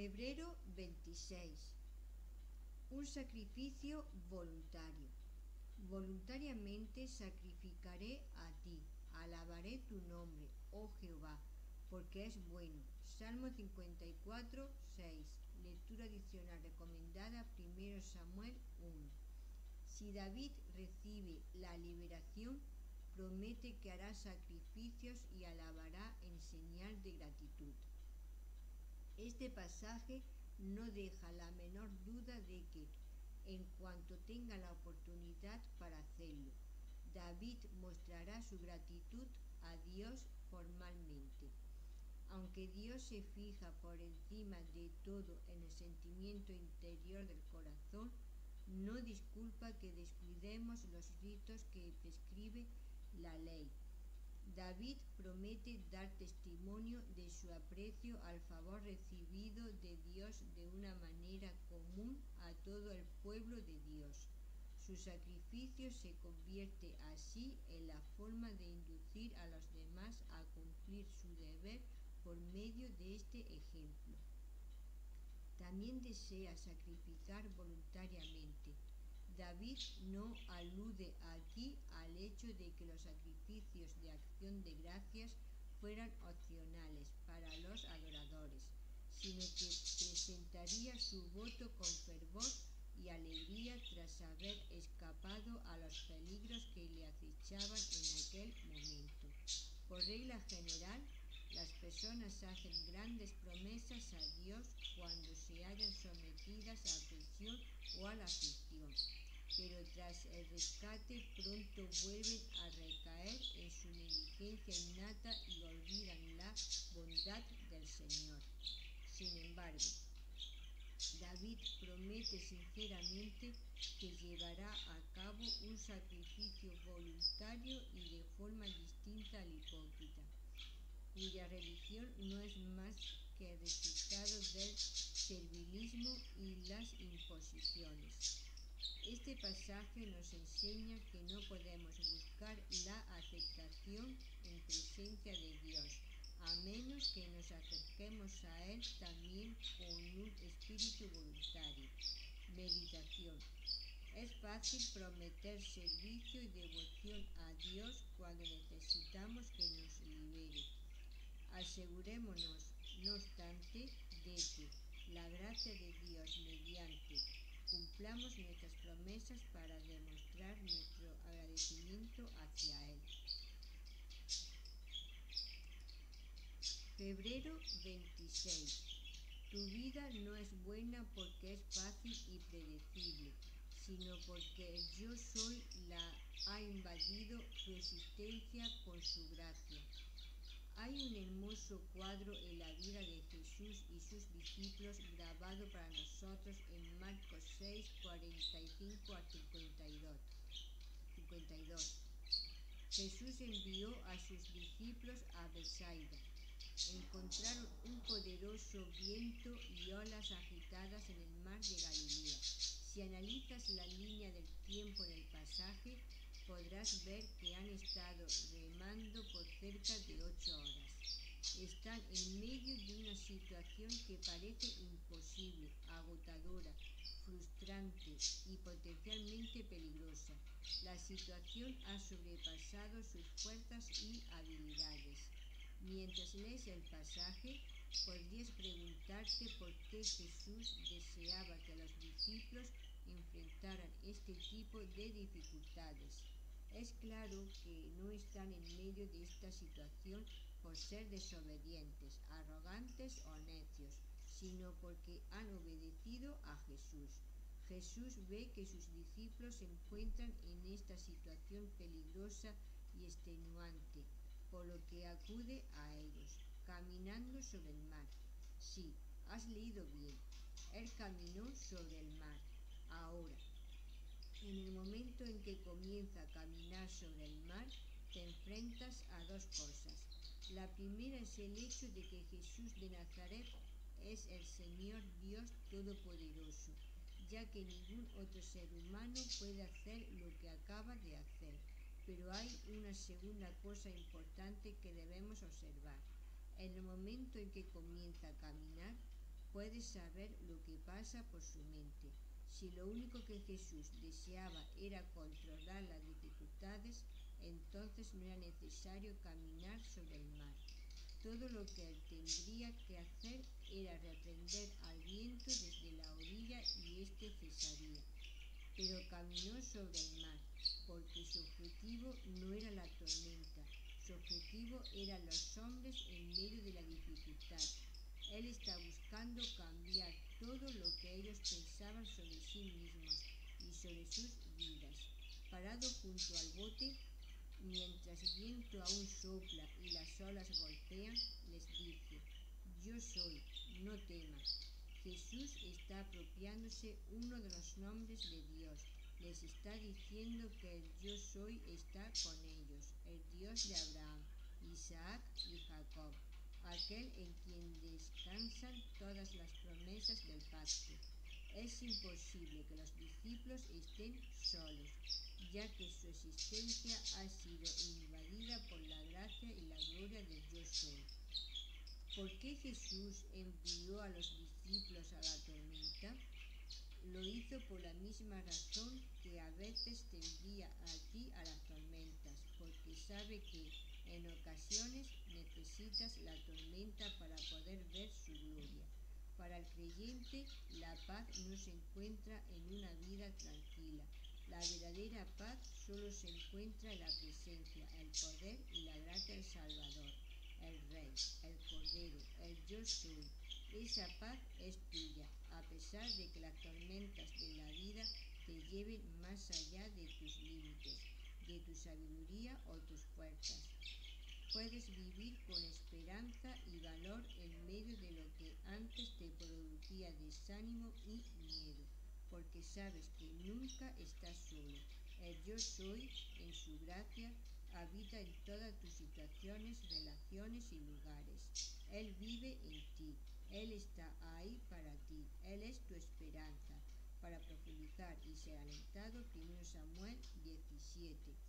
Febrero 26. Un sacrificio voluntario. Voluntariamente sacrificaré a ti, alabaré tu nombre, oh Jehová, porque es bueno. Salmo 54, 6. Lectura adicional recomendada 1 Samuel 1. Si David recibe la liberación, promete que hará sacrificios y alabará en señal de gratitud. Este pasaje no deja la menor duda de que, en cuanto tenga la oportunidad para hacerlo, David mostrará su gratitud a Dios formalmente. Aunque Dios se fija por encima de todo en el sentimiento interior del corazón, no disculpa que descuidemos los ritos que prescribe la ley. David promete dar testimonio de su aprecio al favor recibido de Dios de una manera común a todo el pueblo de Dios. Su sacrificio se convierte así en la forma de inducir a los demás a cumplir su deber por medio de este ejemplo. También desea sacrificar voluntariamente. David no alude aquí al hecho de que los sacrificios de acción de gracias fueran opcionales para los adoradores, sino que presentaría su voto con fervor y alegría tras haber escapado a los peligros que le acechaban en aquel momento. Por regla general, las personas hacen grandes promesas a Dios cuando se hallan sometidas a presión o a la aflicción, pero tras el rescate pronto vuelven a recaer en su negligencia innata y olvidan la bondad del Señor. Sin embargo, David promete sinceramente que llevará a cabo un sacrificio voluntario y de forma distinta al hipócrita, cuya religión no es más que el resultado del servilismo y las imposiciones. Este pasaje nos enseña que no podemos buscar la aceptación en presencia de Dios, a menos que nos acerquemos a Él también con un espíritu voluntario. Meditación. Es fácil prometer servicio y devoción a Dios cuando necesitamos que nos libere. Asegurémonos, no obstante, de que la gracia de Dios mediante cumplamos nuestras promesas para demostrar nuestro agradecimiento hacia Él. Febrero 26. Tu vida no es buena porque es fácil y predecible, sino porque el yo soy la ha invadido tu existencia con su gracia. Hay un hermoso cuadro en la vida de Jesús y sus discípulos grabado para nosotros en Marcos 6, 45 a 52. Jesús envió a sus discípulos a Betsaida. Encontraron un poderoso viento y olas agitadas en el mar de Galilea. Si analizas la línea del tiempo en el pasaje, podrás ver que han estado remando por cerca de 8 horas. Están en medio de una situación que parece imposible, agotadora, frustrante y potencialmente peligrosa. La situación ha sobrepasado sus fuerzas y habilidades. Mientras lees el pasaje, podrías preguntarte por qué Jesús deseaba que los discípulos enfrentaran este tipo de dificultades. Es claro que no están en medio de esta situación por ser desobedientes, arrogantes o necios, sino porque han obedecido a Jesús. Jesús ve que sus discípulos se encuentran en esta situación peligrosa y extenuante, por lo que acude a ellos, caminando sobre el mar. Sí, has leído bien. Él caminó sobre el mar. Ahora, en el momento en que comienza a caminar sobre el mar, te enfrentas a dos cosas. La primera es el hecho de que Jesús de Nazaret es el Señor Dios Todopoderoso, ya que ningún otro ser humano puede hacer lo que acaba de hacer. Pero hay una segunda cosa importante que debemos observar. En el momento en que comienza a caminar, puedes saber lo que pasa por su mente. Si lo único que Jesús deseaba era controlar las dificultades, entonces no era necesario caminar sobre el mar. Todo lo que él tendría que hacer era reprender al viento desde la orilla y éste cesaría. Pero caminó sobre el mar, porque su objetivo no era la tormenta, su objetivo eran los hombres en medio de la dificultad. Él está buscando cambiar todo lo que ellos pensaban sobre sí mismos y sobre sus vidas. Parado junto al bote, mientras el viento aún sopla y las olas golpean, les dice: yo soy, no temas. Jesús está apropiándose uno de los nombres de Dios. Les está diciendo que el yo soy está con ellos, el Dios de Abraham, Isaac y Jacob, aquel en quien descansan todas las promesas del pacto. Es imposible que los discípulos estén solos, ya que su existencia ha sido invadida por la gracia y la gloria del yo soy. ¿Por qué Jesús envió a los discípulos a la tormenta? Lo hizo por la misma razón que a veces te envía a ti a las tormentas, porque sabe que en ocasiones necesitas la tormenta para poder ver su gloria. Para el creyente, la paz no se encuentra en una vida tranquila. La verdadera paz solo se encuentra en la presencia, el poder y la gracia del Salvador, el Rey, el Cordero, el yo soy. Esa paz es tuya, a pesar de que las tormentas de la vida te lleven más allá de tus límites, de tu sabiduría o tus fuerzas. Puedes vivir con esperanza y valor en medio de lo que antes te producía desánimo y miedo, porque sabes que nunca estás solo. El yo soy, en su gracia, habita en todas tus situaciones, relaciones y lugares. Él vive en ti. Él está ahí para ti. Él es tu esperanza. Para profundizar y ser alentado, 1 Samuel 17.